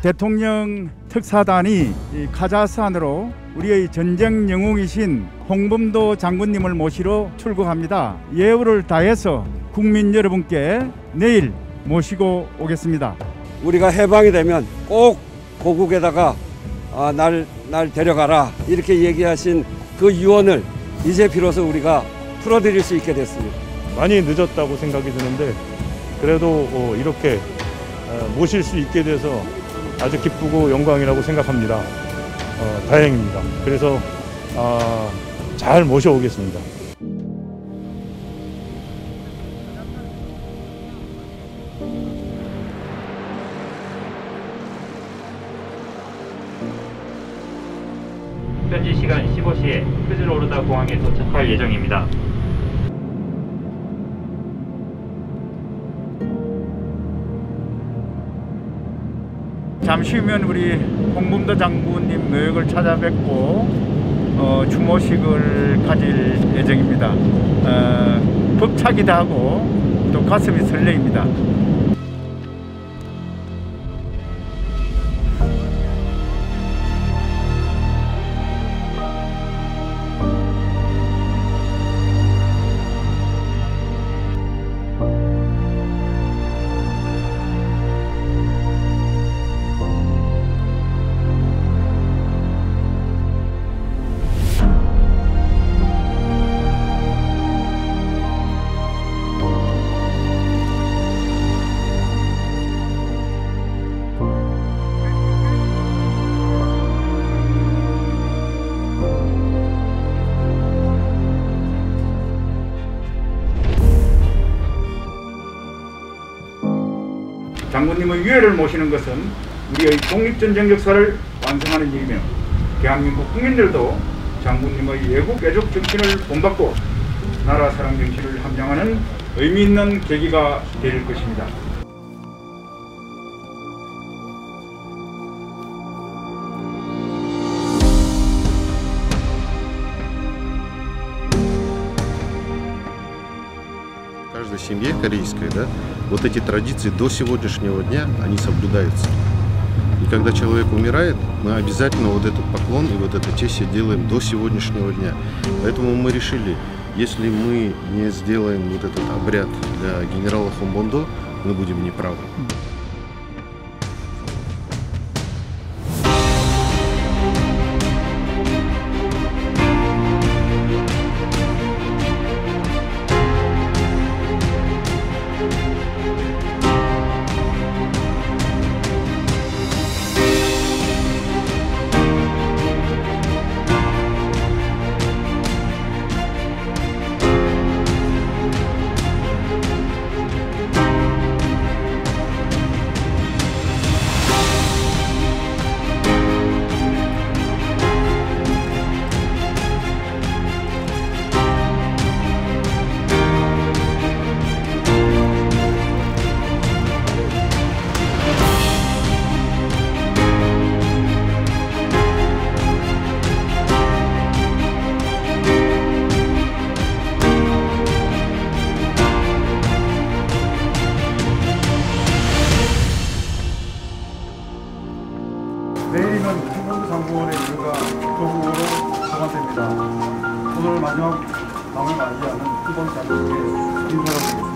대통령 특사단이 카자흐스탄으로 우리의 전쟁 영웅이신 홍범도 장군님을 모시러 출국합니다. 예우를 다해서 국민 여러분께 내일 모시고 오겠습니다. 우리가 해방이 되면 꼭 고국에다가 날 데려가라 이렇게 얘기하신 그 유언을 이제 비로소 우리가 풀어드릴 수 있게 됐습니다. 많이 늦었다고 생각이 드는데 그래도 이렇게 모실 수 있게 돼서 아주 기쁘고 영광이라고 생각합니다. 다행입니다. 그래서 잘 모셔오겠습니다. 현지 시간 15시에 크즈로르다 공항에 도착할 예정입니다. 잠시 후면 우리 홍범도 장군님 묘역을 찾아뵙고 추모식을 가질 예정입니다. 벅차기도 하고 또 가슴이 설레입니다. 장군님의 유해를 모시는 것은 우리의 독립전쟁 역사를 완성하는 일이며 대한민국 국민들도 장군님의 애국 애족 정신을 본받고 나라 사랑 정신을 함양하는 의미 있는 계기가 될 것입니다. В каждой семье корейской, да, вот эти традиции до сегодняшнего дня, они соблюдаются. И когда человек умирает, мы обязательно вот этот поклон и вот это честь делаем до сегодняшнего дня. Поэтому мы решили, если мы не сделаем вот этот обряд для генерала Хомбондо, мы будем неправы. 내일이면 홍범도 장군의 일가 조국으로 전환됩니다. 오늘 마지막 밤을 맞이하는 두 번째 장군의 인사를 드리겠습니다.